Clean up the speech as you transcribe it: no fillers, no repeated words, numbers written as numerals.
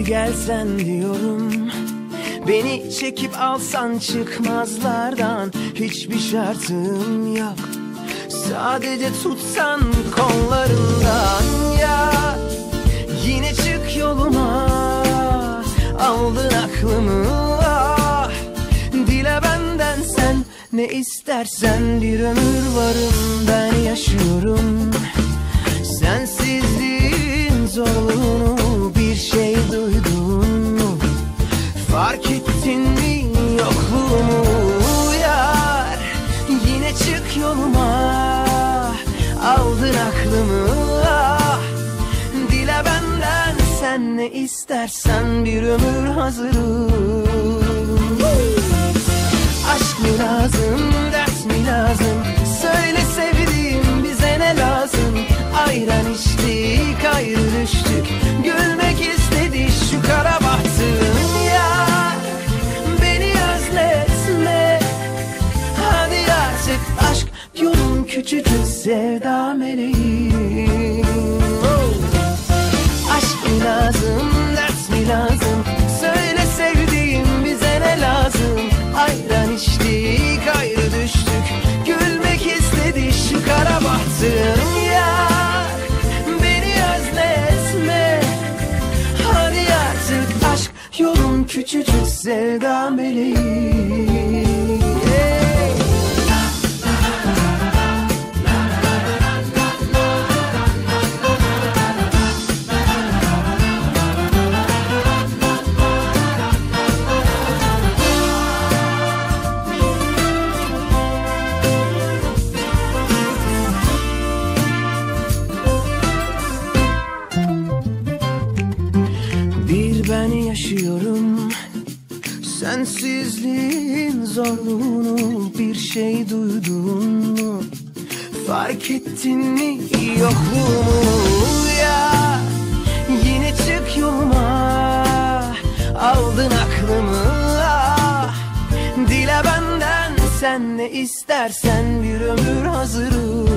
gelsen diyorum. Beni çekip alsan çıkmazlardan. Hiçbir şartım yok, sadece tutsan kollarından. Ya yine çık yoluma, aldın aklımı. Ah, dile benden sen ne istersen. Bir ömür varım ben yaşıyorum. Sensizliğin zorluğunu bir şey duydun mu? Fark ettin mi yokluğumu yar? Yine çık yoluma, aldın aklımı. Ah, dile benden sen ne istersen. Bir ömür hazırım. Aşk mı lazım, dert mi lazım? Söyle sevdiğim, bize ne lazım? Ayran içtik, ayrı düştük. Gülmek istedi şu kara bahtım. Yar, beni özletme. Hadi artık aşk yolun küçücük sevda meleğim. Aşk mı lazım, dert mi lazım? Söyle sevdiğim, bize ne lazım? Ayran içtik, ayrı düştük. Gülmek istedi şu kara bahtım. Yar, beni özletme. Hadi artık aşk yolun küçücük sevda meleğim. Ben yaşıyorum, sensizliğin zorluğunu bir şey duydun mu? Fark ettin mi yokluğumu ya? Yine çık yoluma, aldın aklımı. Ah, dile benden sen ne istersen. Bir ömür hazırım.